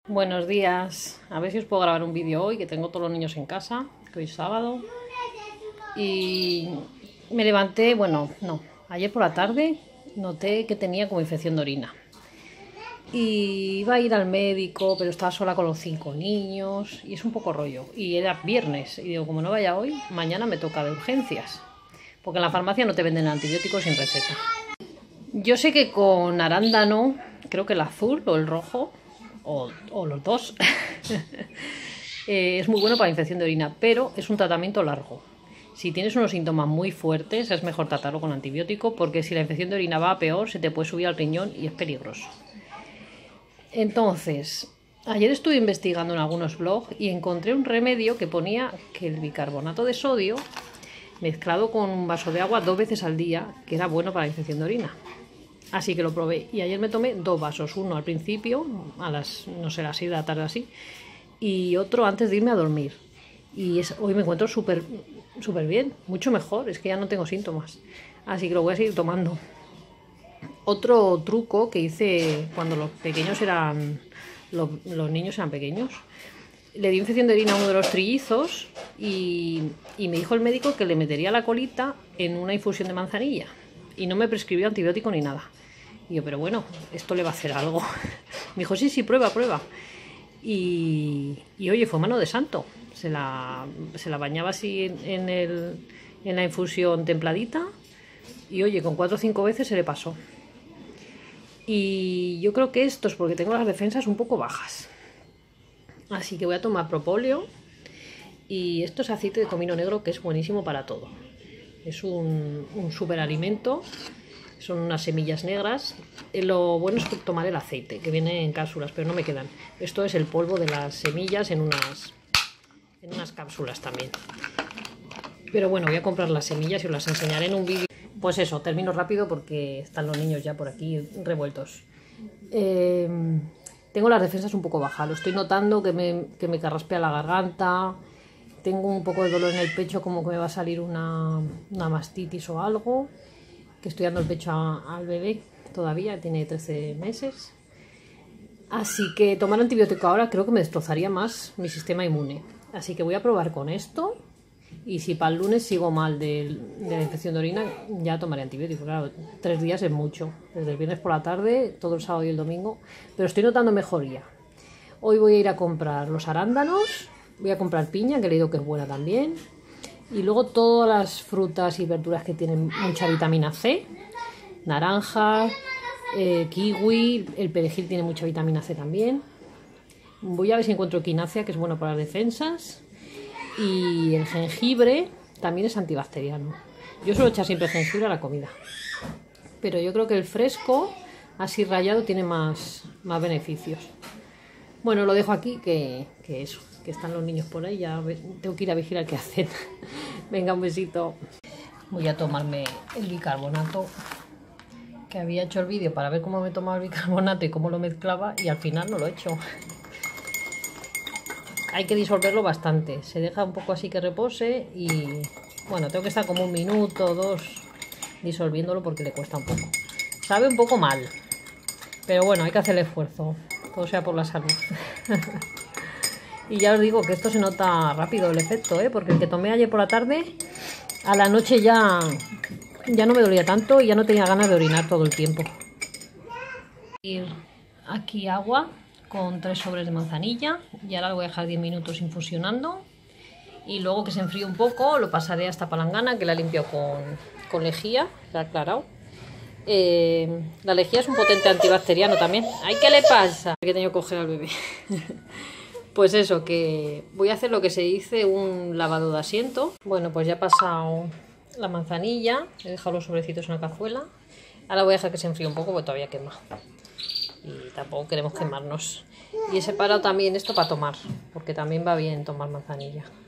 Buenos días, a ver si os puedo grabar un vídeo hoy, que tengo todos los niños en casa, que hoy es sábado. Y me levanté, ayer por la tarde noté que tenía como infección de orina. Y iba a ir al médico, pero estaba sola con los 5 niños y es un poco rollo. Y era viernes, y digo, como no vaya hoy, mañana me toca de urgencias. Porque en la farmacia no te venden antibióticos sin receta. Yo sé que con arándano, creo que el azul o el rojo, o los dos, es muy bueno para la infección de orina, pero es un tratamiento largo. Si tienes unos síntomas muy fuertes, es mejor tratarlo con antibiótico, porque si la infección de orina va a peor, se te puede subir al riñón y es peligroso. Entonces, ayer estuve investigando en algunos blogs y encontré un remedio que ponía que el bicarbonato de sodio mezclado con un vaso de agua 2 veces al día, que era bueno para la infección de orina. Así que lo probé y ayer me tomé 2 vasos, uno al principio, a las, no sé, las 6 de la tarde así, y otro antes de irme a dormir. Y hoy me encuentro súper bien, mucho mejor, es que ya no tengo síntomas. Así que lo voy a seguir tomando. Otro truco que hice cuando los niños eran pequeños, le di infección de orina a uno de los trillizos y me dijo el médico que le metería la colita en una infusión de manzanilla. Y no me prescribió antibiótico ni nada. Y yo, pero bueno, esto le va a hacer algo. Me dijo, sí, prueba. Y oye, fue mano de santo. Se la bañaba así en la infusión templadita. Y oye, con 4 o 5 veces se le pasó. Y yo creo que esto es porque tengo las defensas un poco bajas. Así que voy a tomar propóleo. Y esto es aceite de comino negro, que es buenísimo para todo. Es un superalimento, son unas semillas negras. Lo bueno es tomar el aceite, que viene en cápsulas, pero no me quedan. Esto es el polvo de las semillas en unas cápsulas también. Pero bueno, voy a comprar las semillas y os las enseñaré en un vídeo. Pues eso, termino rápido porque están los niños ya por aquí revueltos. Tengo las defensas un poco bajas, lo estoy notando que me carraspea la garganta. Tengo un poco de dolor en el pecho, como que me va a salir una mastitis o algo. Que estoy dando el pecho al bebé todavía, tiene 13 meses. Así que tomar antibiótico ahora creo que me destrozaría más mi sistema inmune. Así que voy a probar con esto. Y si para el lunes sigo mal de la infección de orina, ya tomaré antibiótico. Claro, 3 días es mucho. Desde el viernes por la tarde, todo el sábado y el domingo. Pero estoy notando mejoría. Hoy voy a ir a comprar los arándanos. Voy a comprar piña, que he leído que es buena también. Y luego todas las frutas y verduras que tienen mucha vitamina C. Naranja, kiwi, el perejil tiene mucha vitamina C también. Voy a ver si encuentro equinacia, que es bueno para las defensas. Y el jengibre también es antibacteriano. Yo suelo echar siempre jengibre a la comida. Pero yo creo que el fresco, así rallado, tiene más beneficios. Bueno, lo dejo aquí, que eso, que están los niños por ahí, ya tengo que ir a vigilar qué hacen. Venga, un besito. Voy a tomarme el bicarbonato, que había hecho el vídeo para ver cómo me tomaba el bicarbonato y cómo lo mezclaba, y al final no lo he hecho. Hay que disolverlo bastante, se deja un poco así que repose y bueno, tengo que estar como 1 minuto o 2 disolviéndolo porque le cuesta un poco. Sabe un poco mal, pero bueno, hay que hacer el esfuerzo. Todo sea por la salud. Y ya os digo que esto se nota rápido el efecto, porque el que tomé ayer por la tarde, a la noche ya no me dolía tanto y ya no tenía ganas de orinar todo el tiempo. Y aquí agua con 3 sobres de manzanilla y ahora lo voy a dejar 10 minutos infusionando. Y luego que se enfríe un poco lo pasaré a esta palangana, que la limpio con lejía, la he aclarado. La lejía es un potente antibacteriano también. ¡Ay, qué le pasa! Que he tenido que coger al bebé. Pues eso, que voy a hacer lo que se dice un lavado de asiento. Bueno, pues ya he pasado la manzanilla, he dejado los sobrecitos en la cazuela. Ahora voy a dejar que se enfríe un poco porque todavía quema. Y tampoco queremos quemarnos. Y he separado también esto para tomar, porque también va bien tomar manzanilla.